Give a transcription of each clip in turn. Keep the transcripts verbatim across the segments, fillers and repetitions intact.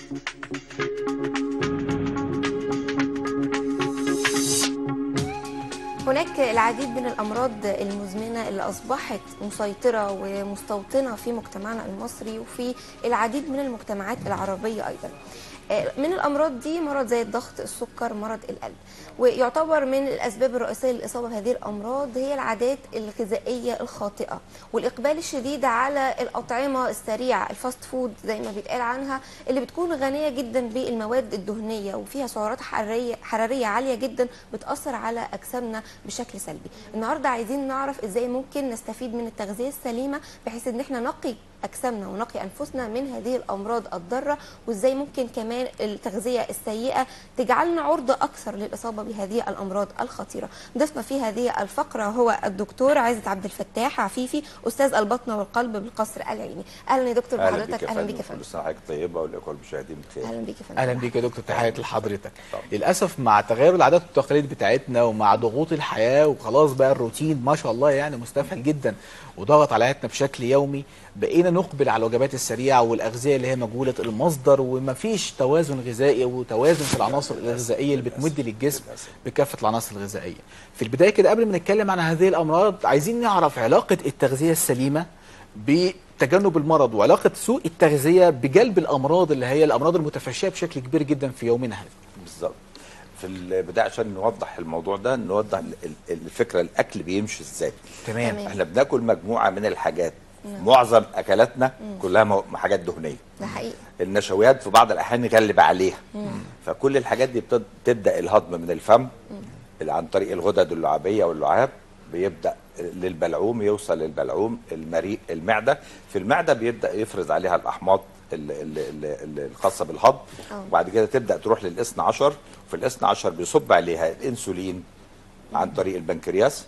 هناك العديد من الأمراض المزمنة اللي أصبحت مسيطرة ومستوطنة في مجتمعنا المصري وفي العديد من المجتمعات العربية أيضا. من الأمراض دي مرض زي الضغط، السكر، مرض القلب، ويعتبر من الأسباب الرئيسية للإصابة بهذه الأمراض هي العادات الغذائية الخاطئة والإقبال الشديد على الأطعمة السريعة، الفاست فود زي ما بيتقال عنها، اللي بتكون غنية جدا بالمواد الدهنية وفيها سعرات حرارية حرارية عالية جدا بتأثر على أجسامنا بشكل سلبي. النهارده عايزين نعرف ازاي ممكن نستفيد من التغذية السليمة بحيث ان احنا نقي أجسامنا ونقي أنفسنا من هذه الأمراض الضارة، وإزاي ممكن كمان التغذية السيئة تجعلنا عرضة أكثر للإصابة بهذه الأمراض الخطيرة. ضيفنا في هذه الفقرة هو الدكتور عايزة عبد الفتاح عفيفي، أستاذ البطنة والقلب بالقصر العيني. أهلا يا دكتور بحضرتك. أهلا بك يا فندم. كل سنة وحضرتك طيبة والإخوة المشاهدين بخير. أهلا بك يا فندم. أهلا بك يا دكتور، تحياتي لحضرتك. للأسف مع تغير العادات والتقاليد بتاعتنا ومع ضغوط الحياة وخلاص بقى الروتين ما شاء الله يعني مستفحل جدا وضغط على حياتنا بشكل يومي، بقينا نقبل على الوجبات السريعه والاغذيه اللي هي مجهوله المصدر، ومفيش توازن غذائي وتوازن في العناصر الغذائيه اللي بتمد للجسم بكافه العناصر الغذائيه. في البدايه كده قبل ما نتكلم عن هذه الامراض عايزين نعرف علاقه التغذيه السليمه بتجنب المرض وعلاقه سوء التغذيه بجلب الامراض اللي هي الامراض المتفشيه بشكل كبير جدا في يومنا هذا. بالظبط. في البدايه عشان نوضح الموضوع ده نوضح الفكره، الاكل بيمشي ازاي. تمام. احنا بناكل مجموعه من الحاجات، معظم اكلاتنا كلها حاجات دهنيه. ده حقيقي. النشويات في بعض الاحيان نغلب عليها. مم. فكل الحاجات دي بتبدا الهضم من الفم عن طريق الغدد اللعابيه واللعاب، بيبدا للبلعوم، يوصل للبلعوم المريء المعده، في المعده بيبدا يفرز عليها الاحماض الخاصه بالهضم، وبعد كده تبدا تروح للاثنى عشر، وفي الاثنى عشر بيصب عليها الانسولين عن طريق البنكرياس،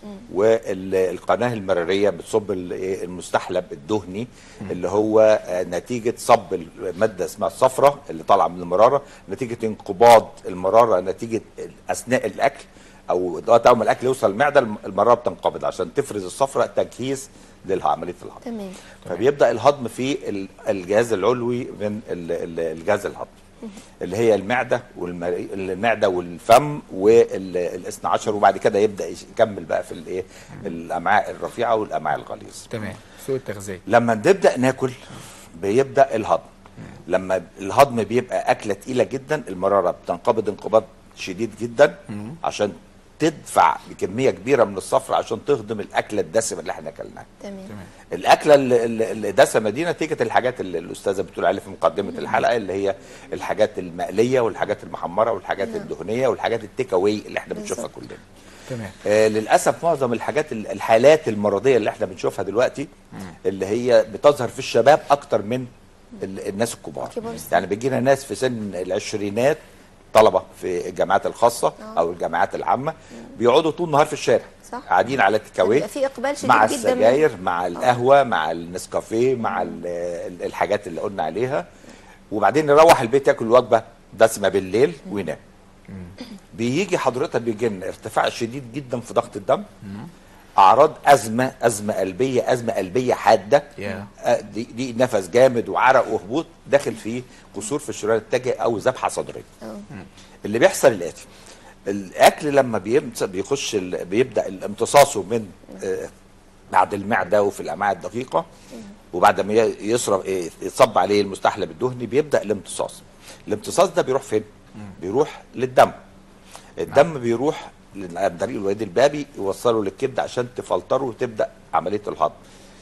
والقناه المراريه بتصب المستحلب الدهني اللي هو نتيجه صب الماده اسمها الصفرة اللي طالعه من المراره، نتيجه انقباض المراره نتيجه اثناء الاكل او وقت ما الاكل يوصل المعده المراره بتنقبض عشان تفرز الصفرة تجهيز لعمليه الهضم. تمام. فبيبدا الهضم في الجهاز العلوي من الجهاز الهضمي اللي هي المعده والمعده والفم والاثنى عشر، وبعد كده يبدا يكمل بقى في الايه الامعاء الرفيعه والامعاء الغليظه. تمام. سوء التغذيه لما نبدا ناكل بيبدا الهضم. لما الهضم بيبقى اكله تقيله جدا المراره بتنقبض انقباض شديد جدا عشان تدفع بكميه كبيره من الصفر عشان تهضم الاكله الدسمه اللي احنا اكلناها. تمام. الاكله الدسمه دي نتيجه الحاجات اللي الاستاذه بتقول عليها في مقدمه الحلقه، اللي هي الحاجات المقليه والحاجات المحمره والحاجات مم. الدهنيه والحاجات التيك اواي اللي احنا بنشوفها كلنا. تمام. آه للاسف معظم الحاجات الحالات المرضيه اللي احنا بنشوفها دلوقتي مم. اللي هي بتظهر في الشباب اكتر من الناس الكبار. يعني بيجينا ناس في سن العشرينات، طلبه في الجامعات الخاصه أوه. او الجامعات العامه، بيقعدوا طول النهار في الشارع صح. قاعدين على التكاوي في اقبال شديد مع جدا السجاير من... مع القهوه مع النسكافيه مع الحاجات اللي قلنا عليها، وبعدين يروح البيت ياكل وجبه دسمه بالليل وينام. بيجي حضرتك بيجي لنا ارتفاع شديد جدا في ضغط الدم، اعراض ازمه ازمه قلبيه ازمه قلبيه حاده، yeah. دي, دي نفس جامد وعرق وهبوط داخل فيه قصور في الشريان التاجي او ذبحه صدريه. oh. اللي بيحصل الاتي، الاكل لما بيخش بيبدا امتصاصه من آه بعد المعده وفي الامعاء الدقيقه، وبعد ما يصرف يتصب عليه المستحلب الدهني بيبدا الامتصاص. الامتصاص ده بيروح فين؟ بيروح للدم. الدم بيروح عن طريق الوريد البابي يوصله للكبد عشان تفلتره وتبدا عمليه الهضم.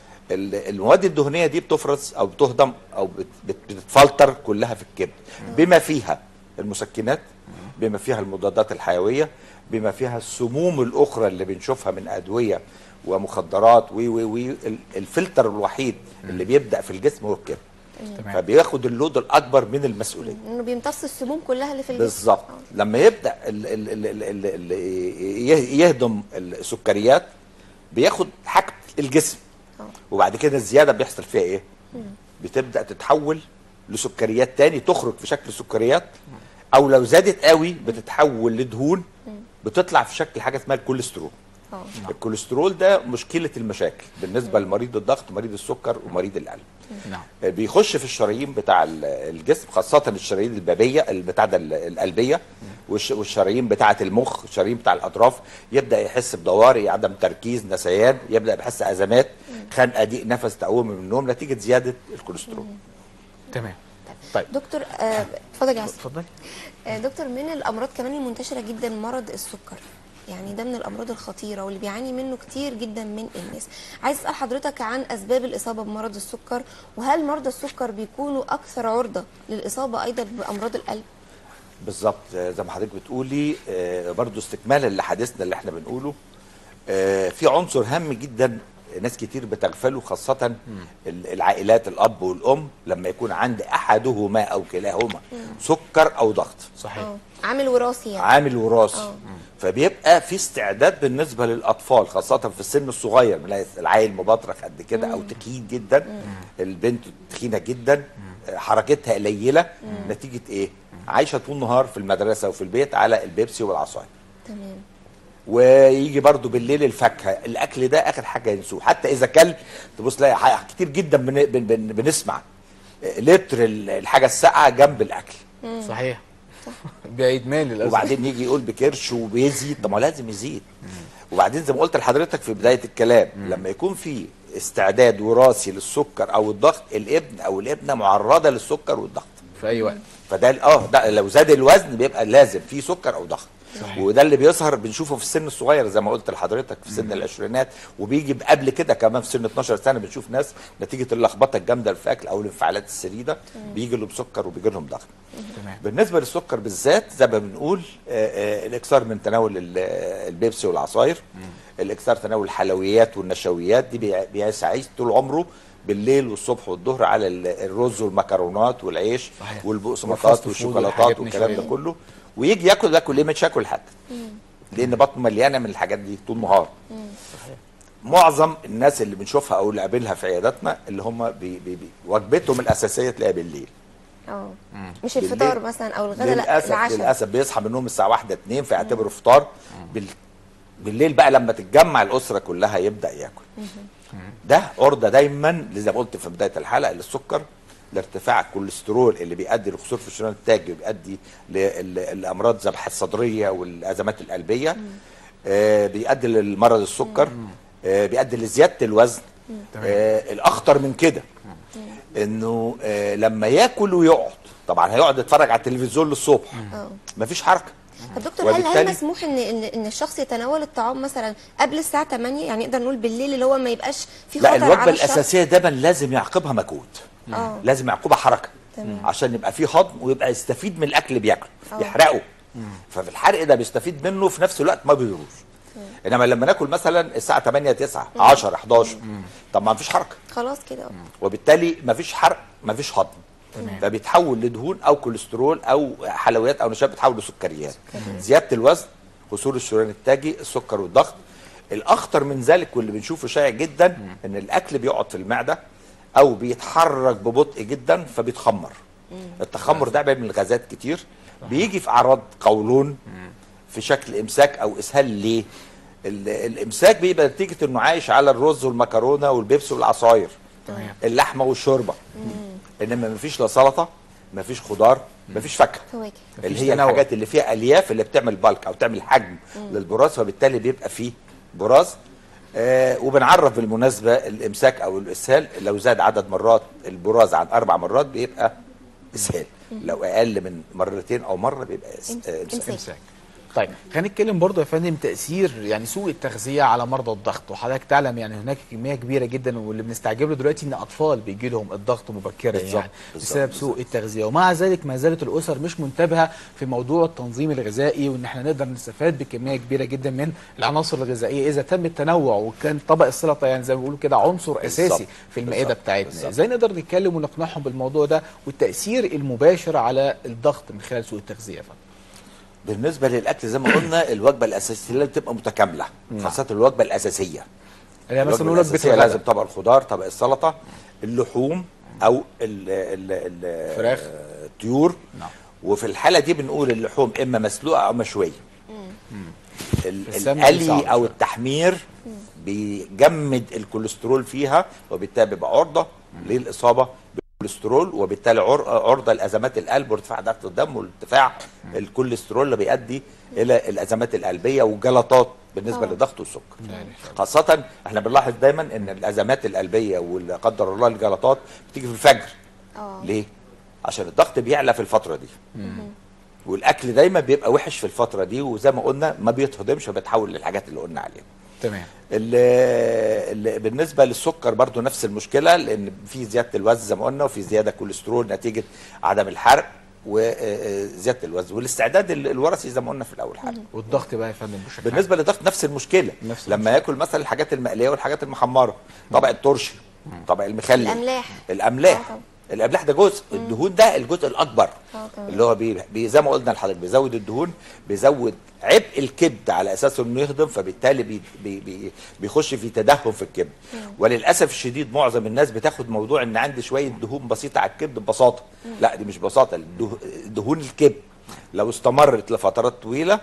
المواد الدهنيه دي بتفرز او بتهضم او بتتفلتر كلها في الكبد بما فيها المسكنات، بما فيها المضادات الحيويه، بما فيها السموم الاخرى اللي بنشوفها من ادويه ومخدرات وي وي وي الفلتر الوحيد اللي بيبدا في الجسم هو الكبد. فبياخد اللود الاكبر من المسؤوليه انه بيمتص السموم كلها اللي في الجسم. بالظبط. لما يبدا ال ال ال ال ال يهضم السكريات بياخد حاجه الجسم، أوه. وبعد كده الزياده بيحصل فيها ايه؟ مم. بتبدا تتحول لسكريات تاني، تخرج في شكل سكريات، او لو زادت قوي بتتحول لدهون بتطلع في شكل حاجه اسمها الكوليسترول. اه الكوليسترول ده مشكله المشاكل بالنسبه لمريض الضغط، مريض السكر، ومريض القلب. نعم. بيخش في الشرايين بتاع الجسم، خاصه الشرايين البابيه بتاع القلبيه، والشرايين بتاعه المخ، الشرايين بتاع الاطراف، يبدا يحس بدواري، عدم تركيز، نسيان، يبدا يحس ازمات، خنقه، ضيق نفس، تقوم من النوم نتيجه زياده الكوليسترول. تمام. طيب دكتور اتفضل يا عاصم. اتفضل. دكتور، من الامراض كمان المنتشره جدا مرض السكر، يعني ده من الامراض الخطيره واللي بيعاني منه كتير جدا من الناس. عايز اسال حضرتك عن اسباب الاصابه بمرض السكر، وهل مرضى السكر بيكونوا اكثر عرضه للاصابه ايضا بامراض القلب؟ بالظبط زي ما حضرتك بتقولي، برضو استكمالا لحديثنا اللي احنا بنقوله، في عنصر هام جدا ناس كتير بتغفله، خاصة العائلات الأب والأم، لما يكون عند أحدهما أو كلاهما سكر أو ضغط. صحيح. أوه. عامل وراثي يعني. عامل وراثي. فبيبقى في استعداد بالنسبة للأطفال، خاصة في السن الصغير، بنلاقي العيل مبطرخ قد كده أو تخين جدا، البنت تخينة جدا، حركتها قليلة، نتيجة إيه؟ عايشة طول النهار في المدرسة وفي البيت على البيبسي والعصاير. تمام. ويجي برضو بالليل الفاكهه، الاكل ده اخر حاجه ينسوه، حتى اذا كل تبص تلاقي كتير جدا بن بن بن بنسمع لتر الحاجه الساقعه جنب الاكل. صحيح. بإدمان للاسف. وبعدين يجي يقول بكرش وبيزيد، طب ما لازم يزيد. وبعدين زي ما قلت لحضرتك في بدايه الكلام، مم. لما يكون في استعداد وراثي للسكر او الضغط، الابن او الابنه معرضه للسكر والضغط في اي وقت. فده اه ده لو زاد الوزن بيبقى لازم في سكر او ضغط. صحيح. وده اللي بيظهر بنشوفه في السن الصغير زي ما قلت لحضرتك، في سن العشرينات، وبيجي قبل كده كمان في سن اتناشر سنه بنشوف ناس نتيجه اللخبطه الجامده في الاكل او الانفعالات الشديده بيجي لهم سكر وبيجي لهم ضغط. بالنسبه للسكر بالذات زي ما بنقول، آآ آآ الاكثار من تناول البيبسي والعصاير، الاكثار تناول الحلويات والنشويات، دي بيعيش طول عمره بالليل والصبح والظهر على الرز والمكرونات والعيش والبقسماطات والشوكولاتات والكلام ده كله، ويجي ياكل ياكل ليه؟ مش ياكل حاجه، لان بطنه مليانه من الحاجات دي طول النهار. معظم الناس اللي بنشوفها او اللي قابلها في عياداتنا اللي هم بي بي بي وجبتهم الاساسيه تلاقيها بالليل. اه مش الفطار مثلا او الغداء، لا للاسف العشاء. للاسف بيصحى من النوم الساعه واحدة اتنين فيعتبره فطار. بال... بالليل بقى لما تتجمع الاسره كلها يبدا ياكل. ده عرضه دايما زي ما قلت في بدايه الحلقه للسكر، لارتفاع الكوليسترول اللي بيؤدي لخسور في الشريان التاجي، وبيؤدي للامراض ذبحه الصدريه والازمات القلبيه، آه بيؤدي للمرض السكر، آه بيؤدي لزياده الوزن. آه الاخطر من كده انه آه لما ياكل ويقعد، طبعا هيقعد يتفرج على التلفزيون للصبح، مفيش حركه. طب دكتور، هل هل مسموح ان ان ان الشخص يتناول الطعام مثلا قبل الساعه تمانية، يعني نقدر نقول بالليل اللي هو ما يبقاش في خطر على الشخص؟ لا، الوجبه الاساسيه دايما لازم يعقبها مجهود، اه لازم يعقبها حركه. تمام. عشان يبقى فيه هضم ويبقى يستفيد من الاكل اللي بياكله، يحرقه. ففي الحرق ده بيستفيد منه، في نفس الوقت ما بيضروش. انما لما ناكل مثلا الساعه تمانية تسعة عشرة حداشر، طب ما فيش حركه خلاص كده، وبالتالي ما فيش حرق، ما فيش هضم، فبيتحول لدهون او كوليسترول او حلويات او نشويات، بتحول لسكريات، زياده الوزن، خسور الشريان التاجي، السكر والضغط. الاخطر من ذلك واللي بنشوفه شائع جدا ان الاكل بيقعد في المعده او بيتحرك ببطء جدا فبيتخمر. التخمر ده بيعمل غازات كتير، بيجي في اعراض قولون في شكل امساك او اسهال. ليه؟ الامساك بيبقى نتيجه انه عايش على الرز والمكرونه والبيبسي والعصاير، اللحمه والشوربه، انما مفيش لا سلطه، مفيش خضار، مفيش فاكهه، اللي هي تنوع. الحاجات اللي فيها الياف اللي بتعمل بالك او تعمل حجم للبراز، فبالتالي بيبقى فيه براز. آه وبنعرف بالمناسبه الامساك او الاسهال، لو زاد عدد مرات البراز عن اربع مرات بيبقى اسهال، لو اقل من مرتين او مره بيبقى امساك. امساك. طيب خلينا نتكلم برضه يا فندم تاثير يعني سوء التغذيه على مرضى الضغط، وحضرتك تعلم يعني هناك كميه كبيره جدا، واللي بنستعجب له دلوقتي ان اطفال بيجي لهم الضغط مبكرا يعني بسبب سوء التغذيه، ومع ذلك ما زالت الاسر مش منتبهه في موضوع التنظيم الغذائي، وان احنا نقدر نستفاد بكميه كبيره جدا من العناصر الغذائيه اذا تم التنوع، وكان طبق السلطه يعني زي ما بيقولوا كده عنصر اساسي في المائده بتاعتنا. ازاي نقدر نتكلم ونقنعهم بالموضوع ده والتاثير المباشر على الضغط من خلال سوء التغذيه يا فندم؟ بالنسبه للاكل زي ما قلنا الوجبه الاساسيه لازم تبقى متكامله، خاصه الوجبه الاساسيه. يعني مثلا الوجبه لازم طبق الخضار، طبق السلطه، اللحوم او الفراخ، الطيور. وفي الحاله دي بنقول اللحوم اما مسلوقه او مشويه. القلي او التحمير بيجمد الكوليسترول فيها، وبالتالي بيبقى عرضه للاصابه بالكوليسترول، وبالتالي عرضه لازمات القلب وارتفاع ضغط الدم وارتفاع الكوليسترول اللي بيؤدي الى الازمات القلبيه وجلطات بالنسبه أوه. للضغط والسكر. خاصه احنا بنلاحظ دايما ان الازمات القلبيه ولا قدر الله الجلطات بتيجي في الفجر. أوه. ليه؟ عشان الضغط بيعلى في الفتره دي. مم. والاكل دايما بيبقى وحش في الفتره دي، وزي ما قلنا ما بيتهضمش فبيتحول للحاجات اللي قلنا عليها. تمام. اللي اللي بالنسبه للسكر برضو نفس المشكله، لان في زياده الوزن زي ما قلنا، وفي زياده كوليسترول نتيجه عدم الحرق وزياده الوزن، والاستعداد الوراثي زي ما قلنا في الاول حاجه. والضغط بقى يا فندم بشكل بالنسبه للضغط نفس المشكله، نفس لما المشكلة. ياكل مثلا الحاجات المقليه والحاجات المحمره، طبق الترشي، طبق المخلل، الاملاح الاملاح الاملاح ده جزء، الدهون ده الجزء الاكبر اللي هو بي بي زي ما قلنا لحضرتك بيزود الدهون، بيزود عبء الكبد على اساس انه يهضم، فبالتالي بي بي بي بيخش في تدهور في الكبد. وللاسف الشديد معظم الناس بتاخد موضوع ان عندي شويه دهون بسيطه على الكبد ببساطه. لا، دي مش ببساطه. دهون الكبد لو استمرت لفترات طويله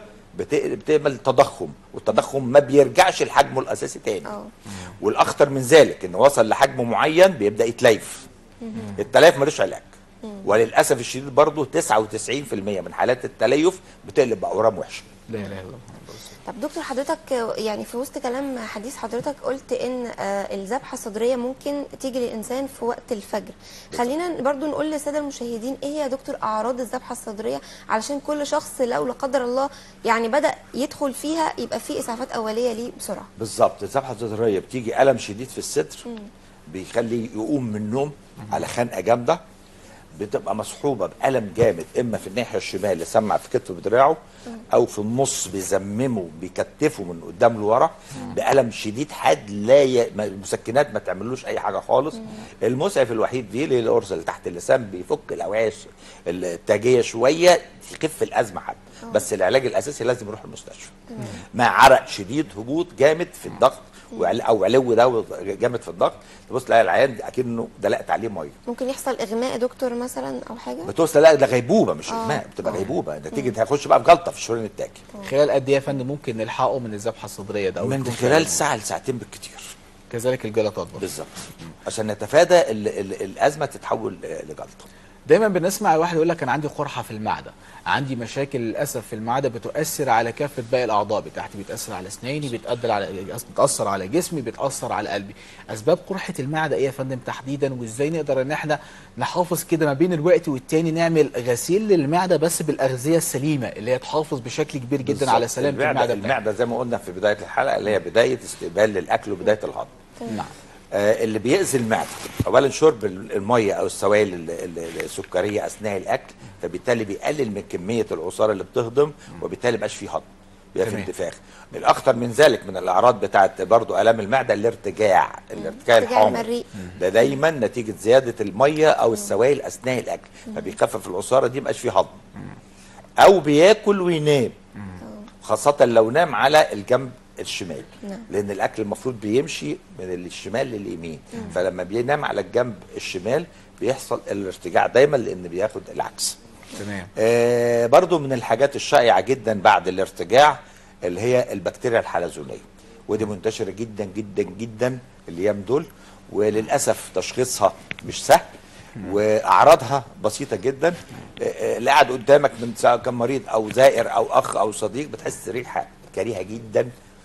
بتعمل تضخم، والتضخم ما بيرجعش لحجمه الاساسي تاني. أوه. والاخطر من ذلك انه وصل لحجم معين بيبدا يتليف. التليف ملوش علاج، وللاسف الشديد برضه تسعة وتسعين في المية من حالات التليف بتقلب باورام وحشه. لا اله الا الله. طب دكتور حضرتك يعني في وسط كلام حديث حضرتك قلت ان الذبحه الصدريه ممكن تيجي للانسان في وقت الفجر. خلينا برضو نقول للساده المشاهدين ايه هي يا دكتور اعراض الذبحه الصدريه، علشان كل شخص لو لا قدر الله يعني بدا يدخل فيها يبقى في اسعافات اوليه ليه بسرعه. بالظبط. الذبحه الصدريه بتيجي الم شديد في الصدر، م. بيخلي يقوم من النوم على خنقه جامده، بتبقى مصحوبه بالم جامد، اما في الناحيه الشمال يسمع في كتفه بدراعه، او في النص بيزممه بيكتفه من قدام لورا بالم شديد حاد، لا ي... المسكنات ما تعملوش اي حاجه خالص. المسعف الوحيد دي اللي القرص اللي تحت اللسان بيفك الاوعيه التاجيه شويه، يخف الازمه حد، بس العلاج الاساسي لازم يروح المستشفى مع عرق شديد، هبوط جامد في الضغط او علو ده جامد في الضغط، تبص تلاقي العيان اكنه دلقت عليه ميه. ممكن يحصل اغماء يا دكتور مثلا او حاجه؟ بتوصل لا ده غيبوبه مش اغماء، بتبقى غيبوبه نتيجه هيخش بقى في جلطه في الشريان التاجي. خلال قد ايه يا فندم ممكن نلحقه من الذبحه الصدريه ده؟ من خلال ساعه لساعتين بالكثير. كذلك الجلطات برضه. بالظبط، عشان نتفادى ال ال الازمه تتحول لجلطه. دايما بنسمع الواحد يقول لك انا عندي قرحه في المعده، عندي مشاكل للاسف في المعده بتؤثر على كافه باقي الاعضاء بتاعتي، بتاثر على اسناني، بتأثر على بتاثر على جسمي، بتاثر على قلبي. اسباب قرحه المعده ايه يا فندم تحديدا، وازاي نقدر ان احنا نحافظ كده ما بين الوقت والتاني نعمل غسيل للمعده بس بالاغذيه السليمه اللي هي تحافظ بشكل كبير جدا على سلامه المعده. المعده, المعدة زي ما قلنا في بدايه الحلقه اللي هي بدايه استقبال للاكل وبدايه الهضم. نعم. آه اللي بيأذي المعده اولا شرب الميه او السوائل السكريه اثناء الاكل، فبالتالي بيقلل من كميه العصاره اللي بتهضم، وبالتالي مبقاش فيه هضم، بيبقى في انتفاخ. الاخطر من ذلك من الاعراض بتاعت برضو الام المعده الارتجاع، الارتجاع الحامض ده دايما نتيجه زياده الميه او السوائل اثناء الاكل، فبيخفف العصاره دي مبقاش فيه هضم. او بياكل وينام، خاصه لو نام على الجنب الشمال، لان الاكل المفروض بيمشي من الشمال لليمين، فلما بينام على الجنب الشمال بيحصل الارتجاع دايما، لان بياخد العكس. تمام. آه برضو من الحاجات الشائعه جدا بعد الارتجاع اللي هي البكتيريا الحلزونيه، ودي منتشره جدا جدا جدا الايام دول، وللاسف تشخيصها مش سهل، واعراضها بسيطه جدا. اللي قاعد قدامك من سواء كان مريض او زائر او اخ او صديق بتحس ريحه كريهه جدا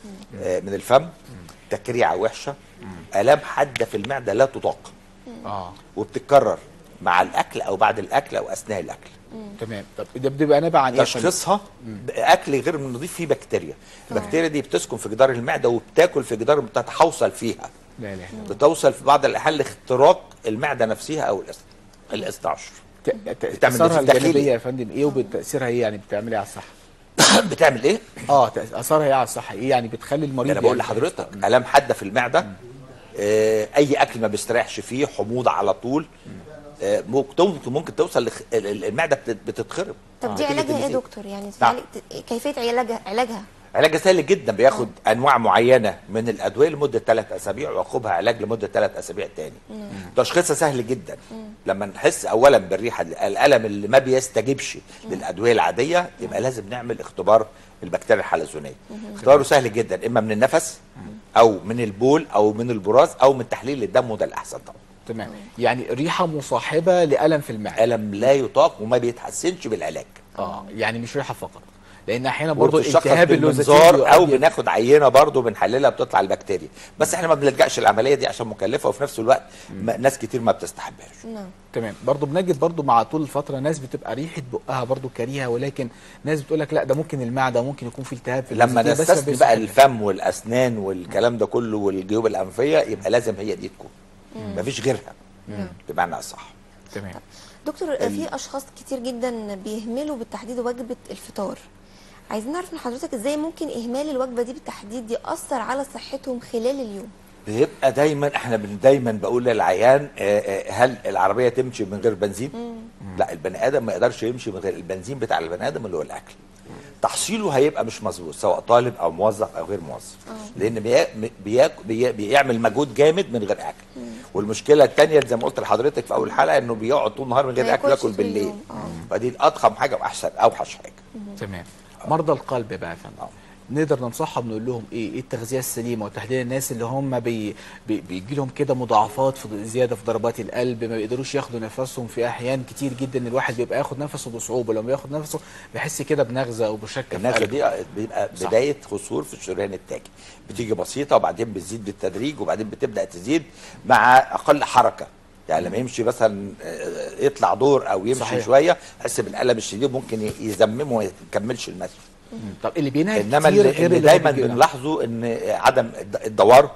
من الفم، تكريعه وحشه، الام حاده في المعده لا تطاق، اه وبتتكرر مع الاكل او بعد الاكل او اثناء الاكل. تمام. طب ده بتبقى نابع عن ايه؟ تشخيصها اكل غير نظيف فيه بكتيريا. البكتيريا دي بتسكن في جدار المعده وبتاكل في جدار، بتتحوصل فيها. لا لا بتوصل في بعض الاحيان لاختراق المعده نفسها او الاستعشر. تاثيرها الجانبيه يا فندم ايه، وبتاثيرها ايه يعني، بتعمل ايه على الصحه؟ بتعمل ايه؟ اه اثرها ايه على الصحه؟ ايه يعني بتخلي المريض؟ انا بقول لحضرتك الام حاده في المعده، آه اي اكل ما بيستريحش فيه، حموضه على طول، آه ممكن ممكن توصل لخ... المعده بتتخرب. طب دي علاجها ايه يا دكتور؟ يعني نعم. كيفيه علاجها علاجها علاج سهل جدا، بياخد أوه. انواع معينه من الادويه لمده ثلاث اسابيع ويعقبها علاج لمده ثلاث اسابيع تاني. تشخيصها سهل جدا. مم. لما نحس اولا بالريحه، الالم اللي ما بيستجيبش مم. للادويه العاديه، يبقى لازم نعمل اختبار البكتيريا الحلزونيه. اختباره سهل جدا، اما من النفس او من البول او من البراز او من تحليل الدم، وده الاحسن طبعا. تمام. يعني ريحه مصاحبه لالم في المعده، الم لا يطاق وما بيتحسنش بالعلاج. اه يعني مش ريحه فقط، لان احيانا برضه التهاب اللوزاتيل او بناخد عينه برضه بنحللها بتطلع البكتيريا، بس احنا ما بنلجاش العمليه دي عشان مكلفه، وفي نفس الوقت ناس كتير ما بتستحبهاش. نعم تمام. برضه بنجد برضه مع طول الفتره ناس بتبقى ريحه بقها برضه كريهه، ولكن ناس بتقول لك لا ده ممكن المعده، ممكن يكون في التهاب في لما نستثني بقى الفم والاسنان والكلام ده كله والجيوب الانفيه، يبقى لازم هي دي تكون، مفيش غيرها بمعنى اصح. تمام. دكتور، في اشخاص كتير جدا بيهملوا بالتحديد وجبه الفطار. عايزين نعرف من حضرتك ازاي ممكن اهمال الوجبه دي بالتحديد ياثر على صحتهم خلال اليوم؟ بيبقى دايما احنا دايما بقول للعيان هل العربيه تمشي من غير بنزين؟ مم. لا، البني ادم ما يقدرش يمشي من غير البنزين بتاع البني ادم اللي هو الاكل. تحصيله هيبقى مش مظبوط سواء طالب او موظف او غير موظف، أوه. لان بي بي بي بيعمل مجهود جامد من غير اكل. مم. والمشكله الثانيه زي ما قلت لحضرتك في اول الحلقه، انه بيقعد طول النهار من غير اكل، ياكل بالليل. فدي اضخم حاجه واحسن اوحش حاجه. مم. تمام. مرضى القلب بقى يا فندم، نقدر ننصحهم نقول لهم ايه؟ ايه التغذيه السليمه وتحديدا الناس اللي هم بي بي بيجي لهم كده مضاعفات في زياده في ضربات القلب، ما بيقدروش ياخدوا نفسهم في احيان كتير جدا. الواحد بيبقى ياخد نفسه بصعوبه، لما ياخد نفسه بيحس كده بنغزه او بشكه. النغزه دي بيبقى صح. بدايه خصور في الشريان التاجي، بتيجي بسيطه وبعدين بتزيد بالتدريج، وبعدين بتبدا تزيد مع اقل حركه. يعني لما يمشي مثلا يطلع دور او يمشي صحيح. شويه يحس بالالم الشديد، ممكن يزممه وما يكملش المشي. طب اللي بينهج انما كتير اللي, اللي دايما بنلاحظه ان عدم الدوار،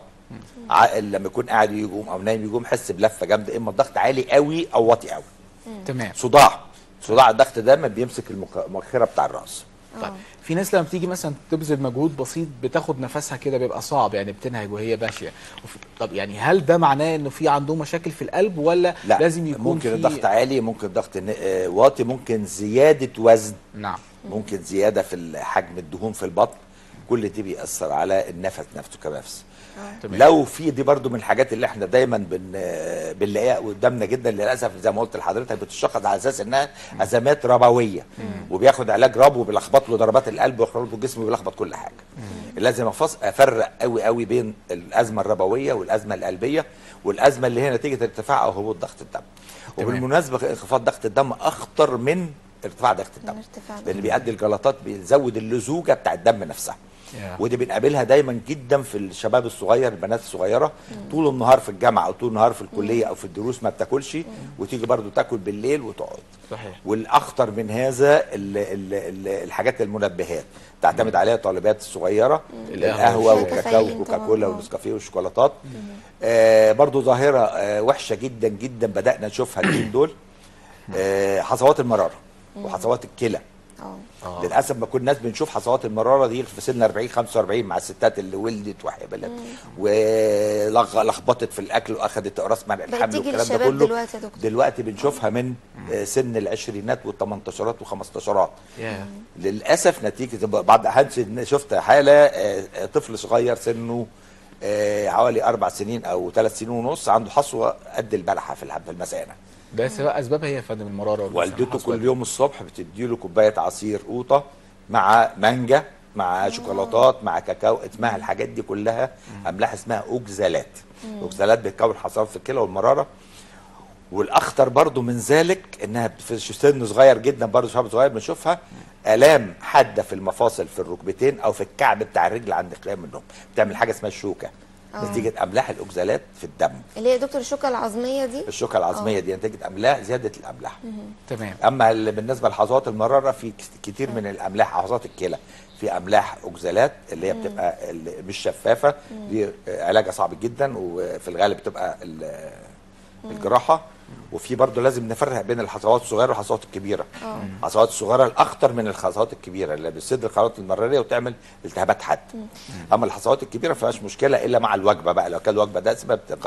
لما يكون قاعد يقوم او نايم يقوم يحس بلفه جامده، اما الضغط عالي قوي او واطي قوي. تمام. صداع صداع الضغط دايما بيمسك المؤخره بتاع الراس. طيب في ناس لما بتيجي مثلا تبذل مجهود بسيط بتاخد نفسها كده بيبقى صعب، يعني بتنهج وهي ماشيه. طب يعني هل ده معناه انه في عنده مشاكل في القلب، ولا لا لازم يكون ممكن في الضغط عالي، ممكن الضغط واطي، ممكن زياده وزن، نعم، ممكن زياده في حجم الدهون في البطن، كل دي بيأثر على النفس نفسه كنفس. آه. لو في دي برضو من الحاجات اللي احنا دايما بن بنلاقيها قدامنا جدا للاسف، زي ما قلت لحضرتك بتشخص على اساس انها ازمات ربويه، مم. وبياخد علاج ربو بيلخبط له ضربات القلب ويخرج له الجسم وبيلخبط كل حاجه. مم. لازم افرق قوي قوي بين الازمه الربويه والازمه القلبيه، والازمه اللي هي نتيجه ارتفاع او هبوط ضغط الدم. وبالمناسبه انخفاض ضغط الدم اخطر من ارتفاع ضغط الدم، لان بيؤدي الجلطات، بيزود اللزوجه بتاع الدم نفسها. yeah. ودي بنقابلها دايما جدا في الشباب الصغير، البنات الصغيره mm. طول النهار في الجامعه او طول النهار في الكليه mm. او في الدروس ما بتاكلش mm. وتيجي برضو تاكل بالليل وتقعد. صحيح. والاخطر من هذا ال ال ال الحاجات المنبهات تعتمد mm. عليها الطالبات الصغيره، mm. القهوه والكاكاو والكوكاكولا والنسكافيه والشوكولاتات. mm. آه برضو ظاهره آه وحشه جدا جدا بدانا نشوفها اليومين دول، آه حصوات المراره وحصوات الكلى. اه للاسف ما كناش بنشوف حصوات المراره دي في سن أربعين خمسة وأربعين مع الستات اللي ولدت وحبلت ولخبطت في الاكل واخذت اقراص منع الحمل والكلام ده كله. دلوقتي, دلوقتي بنشوفها من سن العشرينات والثمنتاشرات والخمستاشرات. للاسف نتيجه بعض احيان شفت حاله طفل صغير سنه حوالي اربع سنين او ثلاث سنين ونص عنده حصوه قد البلحه في المثانه. ده سبب اسبابها هي يا فندم المراره. والدته كل يوم الصبح بتدي له كوبايه عصير قوطه مع مانجا مع شوكولاتات مع كاكاو، اسمها الحاجات دي كلها املاح اسمها اوكزالات. اوكزالات بتكون حصوات في الكلى والمراره. والاخطر برضو من ذلك انها في سن صغير جدا، برضو شباب صغير بنشوفها الام حاده في المفاصل في الركبتين او في الكعب بتاع الرجل عند قيام النوم، بتعمل حاجه اسمها الشوكه نتيجه املاح الاوكزالات في الدم، اللي هي دكتور الشوكه العظميه دي. الشوكه العظميه أوه. دي نتيجه املاح زياده الاملاح. تمام. اما اللي بالنسبه لحصوات المراره في كتير من الاملاح، حصوات الكلى في املاح اوكزالات اللي هي بتبقى اللي مش شفافه، دي علاجها صعب جدا وفي الغالب بتبقى الجراحه. وفي برضه لازم نفرق بين الحصوات الصغيره والحصوات الكبيره. الحصوات الصغيره الاخطر من الحصوات الكبيره اللي بتسد القنوات المراريه وتعمل التهابات حاده. اما الحصوات الكبيره ما فيهاش مشكله الا مع الوجبه بقى، لو كان الوجبه دسمه بتنقبض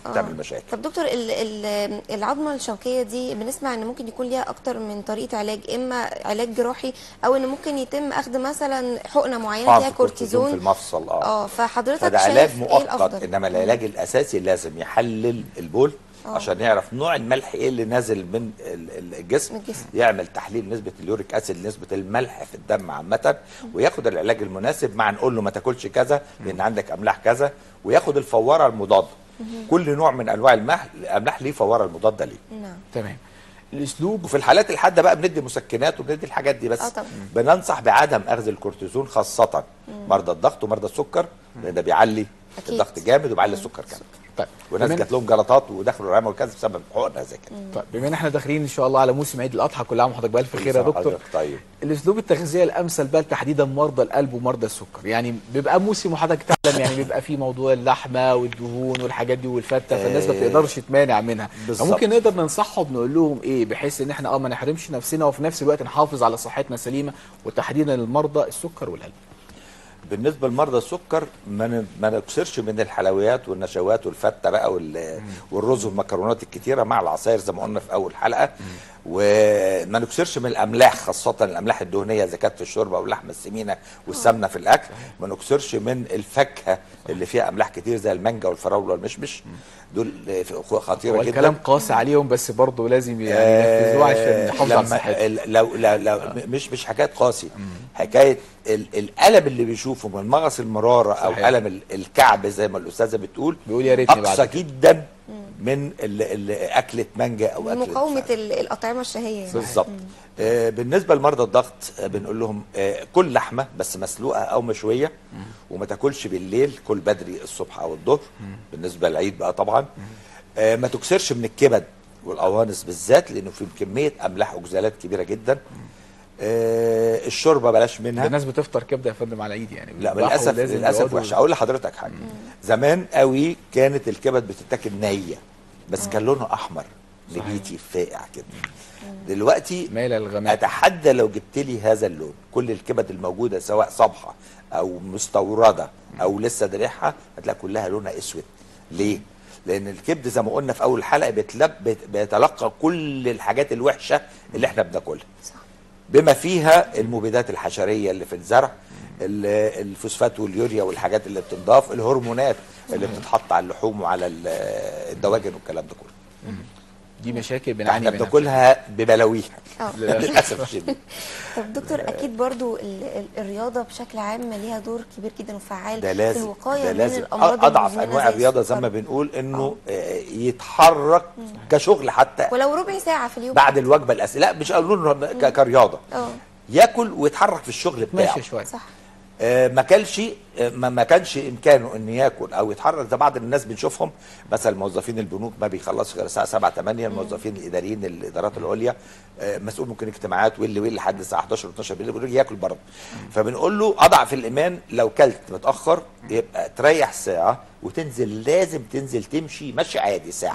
آه. تعمل مشاكل. طب دكتور ال ال العظمه الشوكيه دي بنسمع ان ممكن يكون ليها اكتر من طريقه علاج، اما علاج جراحي او ان ممكن يتم اخذ مثلا حقنه معينه فيها كورتيزون في المفصل. اه اه فحضرتك فده علاج شايف ايه مؤقت، الافضل؟ انما العلاج الاساسي لازم يحلل البول أوه. عشان يعرف نوع الملح ايه اللي نازل من الجسم, الجسم. يعمل تحليل نسبه اليوريك اسيد، نسبه الملح في الدم عامه، وياخد العلاج المناسب، مع نقول له ما تاكلش كذا لان عندك املاح كذا، وياخد الفواره المضاده. كل نوع من انواع الملح الاملاح ليه فواره المضاده ليه. نعم تمام. الاسلوب وفي الحالات الحاده بقى بندي مسكنات وبندي الحاجات دي، بس آه طبعا. بننصح بعدم اخذ الكورتيزون خاصه مرضى الضغط ومرضى السكر، لان ده بيعلي أكيد. الضغط جامد وبيعلي السكر كمان. طيب وناس بمن... جات لهم جلطات ودخلوا الرعايه والكذا بسبب حقنه زي كده. طيب بما ان احنا داخلين ان شاء الله على موسم عيد الاضحى، كل عام وحضرتك بالف خير يا دكتور. طيب الاسلوب التغذيه الامثل بقى تحديدا مرضى القلب ومرضى السكر، يعني بيبقى موسم وحضرتك تعلم يعني بيبقى في موضوع اللحمه والدهون والحاجات دي والفته، فالناس ما بتقدرش تمانع منها، فممكن نقدر ننصحهم نقول لهم ايه بحيث ان احنا اه ما نحرمش نفسنا وفي نفس الوقت نحافظ على صحتنا سليمه، وتحديدا المرضى السكر والقلب. بالنسبه لمرضى السكر ما ما نكسرش من الحلويات والنشويات والفته بقى والرز والمكرونات الكتيره مع العصاير زي ما قلنا في اول حلقه، وما نكسرش من الاملاح خاصه الاملاح الدهنيه اذا كانت في الشوربه واللحمه السمينه والسمنه في الاكل، ما نكسرش من الفاكهه اللي فيها املاح كتير زي المانجا والفراوله والمشمش، دول خطيره جدا. الكلام قاسي عليهم بس برضه لازم يعني ينفذوه عشان نحافظ على صحتهم. لو لو لو مش مش حكايه قاسي، حكايه الالم اللي بيشوفه من مغص المراره او صحيح. الم الكعب زي ما الاستاذه بتقول بيقول يا ريتني اقصى جدا من اكله مانجا او اكله مقاومه الاطعمه الشهيه يعني. بالظبط. آه بالنسبه لمرضى الضغط آه بنقول لهم آه كل لحمه بس مسلوقه او مشويه، وما تاكلش بالليل، كل بدري الصبح او الظهر. بالنسبه للعيد بقى طبعا آه ما تكسرش من الكبد والقوانص بالذات لانه في كميه املاح اوكزالات كبيره جدا. آه الشوربه بلاش منها. الناس بتفطر كبده يا فندم على العيد يعني. لا للاسف للاسف وحشه. اقول لحضرتك حاجه، زمان قوي كانت الكبد بتتاكل نيه بس كان لونها احمر نبيتي فاقع كده. دلوقتي اتحدى لو جبت لي هذا اللون، كل الكبد الموجوده سواء صبحه او مستورده او لسه دارحها هتلاقي كلها لونها اسود. ليه؟ لان الكبد زي ما قلنا في اول حلقه بيتلقى كل الحاجات الوحشه اللي احنا بناكلها بما فيها المبيدات الحشريه اللي في الزرع، الفوسفات واليوريا والحاجات اللي بتنضاف، الهرمونات اللي بتتحط على اللحوم وعلى الدواجن والكلام ده كله. دي مشاكل بنعاني منها، احنا بناكلها ببلاويها للاسف الشديد. طب دكتور اكيد برضو الرياضه بشكل عام ليها دور كبير جدا وفعال في الوقايه من الامراض. اضعف انواع الرياضه زي ما بنقول انه آه. يتحرك كشغل حتى ولو ربع ساعه في اليوم بعد الوجبه الاساسيه، لا مش قالوا كرياضه، اه ياكل ويتحرك في الشغل بتاعه ماشي شويه صح. آه ما كانش آه ما, ما كانش امكانه انه ياكل او يتحرك زي بعض الناس بنشوفهم، مثلا موظفين البنوك ما بيخلصوا غير الساعه سبعة تمانية، الموظفين الاداريين الادارات العليا آه مسؤول ممكن اجتماعات واللي واللي لحد الساعه حداشر اتناشر بالليل بيقول ياكل برضه. فبنقول له اضعف الايمان لو كلت متاخر يبقى تريح ساعه وتنزل، لازم تنزل تمشي مشي عادي ساعه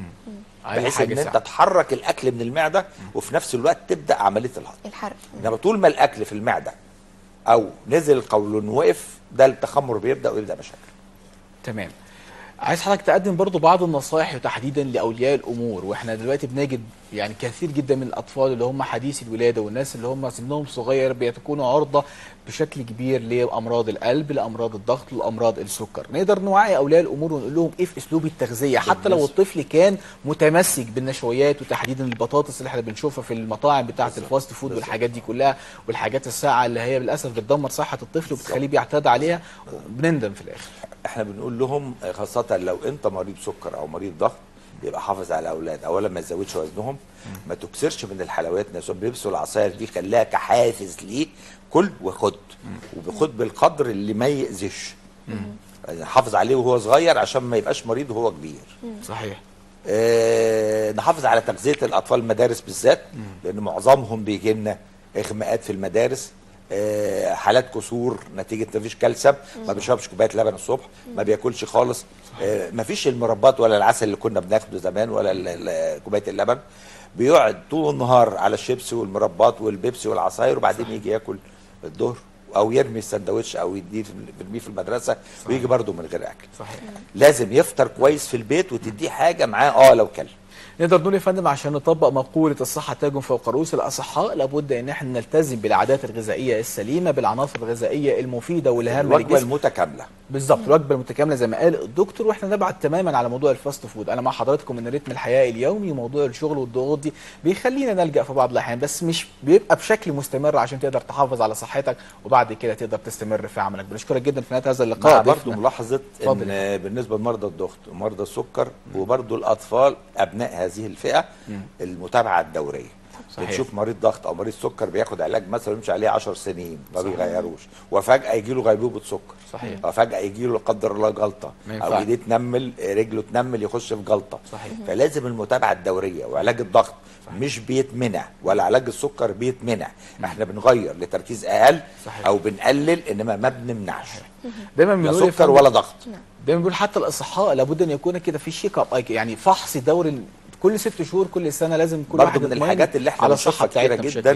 بحيث ان انت تحرك الاكل من المعده وفي نفس الوقت تبدا عمليه الحرق. انما طول ما الاكل في المعده او نزل القولون وقف ده التخمر بيبدا ويبدا مشاكل. تمام. عايز حضرتك تقدم برضو بعض النصائح وتحديدا لاولياء الامور، واحنا دلوقتي بنجد يعني كثير جدا من الاطفال اللي هم حديثي الولاده والناس اللي هم سنهم صغير بيكونوا عرضه بشكل كبير لامراض القلب، لامراض الضغط، لامراض السكر. نقدر نوعي اولياء الامور ونقول لهم ايه في اسلوب التغذيه حتى لو الطفل كان متمسك بالنشويات وتحديدا البطاطس اللي احنا بنشوفها في المطاعم بتاعه الفاست فود والحاجات دي كلها والحاجات الساقعه اللي هي للاسف بتدمر صحه الطفل وبتخليه بيعتاد عليها وبنندم في الاخر. احنا بنقول لهم خاصه لو انت مريض سكر او مريض ضغط يبقى حافظ على الاولاد، اولا ما تزودش وزنهم، ما تكسرش من الحلويات، الناس بيلبسوا العصاير دي خليها كحافز ليك، كل وخد وبخد بالقدر اللي ما يأذيش، يعني حافظ عليه وهو صغير عشان ما يبقاش مريض وهو كبير. صحيح. آه نحافظ على تغذيه الاطفال المدارس بالذات لان معظمهم بيجي لنا اغماءات في المدارس، آه حالات كسور نتيجه مفيش كالسيوم، ما بيشربش كوبايه لبن الصبح، ما بياكلش خالص، آه مفيش المربات ولا العسل اللي كنا بناخده زمان ولا كوبايه اللبن، بيقعد طول النهار على الشيبسي والمربات والبيبسي والعصاير وبعدين يجي ياكل الظهر او يرمي السندوتش او يديه يرميه في المدرسه ويجي برده من غير اكل. صحيح. لازم يفطر كويس في البيت وتديه حاجه معاه اه لو كل. نقدر نقول يا فندم عشان نطبق مقولة الصحة تاج فوق رؤوس الأصحاء لابد إن احنا نلتزم بالعادات الغذائية السليمة بالعناصر الغذائية المفيدة والهامة الوجبه للجسم. المتكامله بالظبط، الوجبة المتكاملة زي ما قال الدكتور، واحنا نبعد تماما على موضوع الفاست فود. أنا مع حضراتكم إن رتم الحياة اليومي وموضوع الشغل والضغوط دي بيخلينا نلجأ في بعض الأحيان، بس مش بيبقى بشكل مستمر عشان تقدر تحافظ على صحتك وبعد كده تقدر تستمر في عملك. بنشكرك جدا في نهاية هذا اللقاء. برضه ملاحظه ان بالنسبه لمرضى الضغط ومرضى السكر وبرضه الاطفال ابناء هذه الفئه المتابعه الدوريه. صحيح. بنشوف مريض ضغط او مريض سكر بياخد علاج مثلا يمشي عليه عشر سنين ما بيغيروش، وفجاه يجي له غيبوبه سكر. صحيح. وفجاه يجي له لا قدر الله جلطه او ايديه تنمل رجله تنمل يخش في جلطه. صحيح. فلازم المتابعه الدوريه. وعلاج الضغط صحيح. مش بيتمنع ولا علاج السكر بيتمنع، احنا بنغير لتركيز اقل. صحيح. او بنقلل انما ما بنمنعش. دايما بنقول لا سكر ولا ضغط. دايما بنقول حتى الاصحاء لابد ان يكون كده في شيك اب، يعني فحص دوري كل ست شهور كل سنه، لازم كل واحد من الحاجات اللي احنا بنشوفها كتيره جدا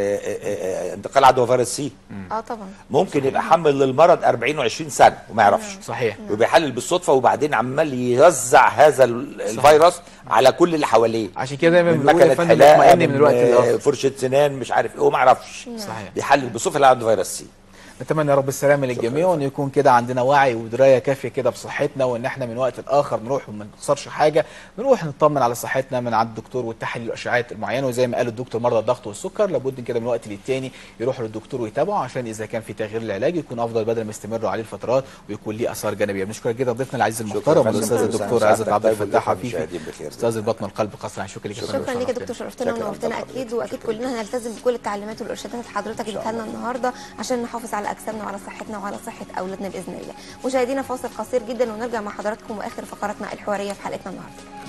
انتقال عدوى فيروس سي. اه طبعا ممكن صحيح. يبقى حمل للمرض أربعين وعشرين سنه وما يعرفش. صحيح. وبيحلل بالصدفه وبعدين عمال يوزع هذا الفيروس على كل اللي حواليه. عشان كده دايما بنقول يا فندم اطمئن من الوقت للاخر، فرشه سنان مش عارف ايه وما يعرفش. صحيح. بيحلل بالصدفه اللي عنده فيروس سي. نتمنى يا رب السلامه للجميع وان يكون كده عندنا وعي ودرايه كافيه كده بصحتنا، وان احنا من وقت لاخر نروح وما نخسرش حاجه، نروح نطمن على صحتنا من عند الدكتور والتحاليل والاشعاعات المعينه. وزي ما قال الدكتور مرضى الضغط والسكر لابد كده من وقت للتاني يروحوا للدكتور ويتابعوا عشان اذا كان في تغيير العلاج يكون افضل بدل ما يستمروا عليه الفترات ويكون ليه اثار جانبيه. بنشكرك جدا ضيفنا العزيز المحترم الاستاذ الدكتور عزت عبد الفتاح عفيفي استاذ البطن والقلب قصرا. شكرا لك. شكرا لك يا دكتور، شرفتنا ونورتنا اكيد، واكيد كلنا هنلتزم بكل التعليمات والارشادات اللي حضرتك اديتها لنا النهارده عشان نحافظ على اجسامنا وعلى صحتنا وعلى صحة أولادنا بإذن الله. مشاهدينا فاصل قصير جدا ونرجع مع حضراتكم وآخر فقراتنا الحوارية في حلقتنا النهارده.